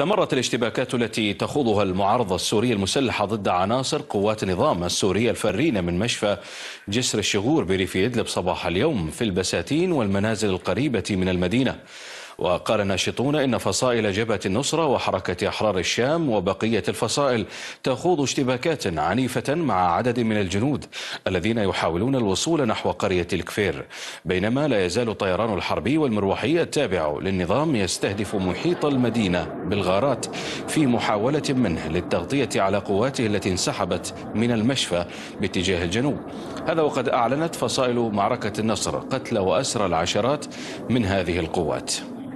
استمرت الاشتباكات التي تخوضها المعارضة السورية المسلحة ضد عناصر قوات النظام السورية الفارين من مشفى جسر الشغور بريف إدلب صباح اليوم في البساتين والمنازل القريبة من المدينة. وقال ناشطون إن فصائل جبهة النصرة وحركة أحرار الشام وبقية الفصائل تخوض اشتباكات عنيفة مع عدد من الجنود الذين يحاولون الوصول نحو قرية الكفير، بينما لا يزال الطيران الحربي والمروحي التابع للنظام يستهدف محيط المدينة بالغارات في محاولة منه للتغطية على قواته التي انسحبت من المشفى باتجاه الجنوب. هذا وقد أعلنت فصائل معركة النصر قتل وأسرى العشرات من هذه القوات.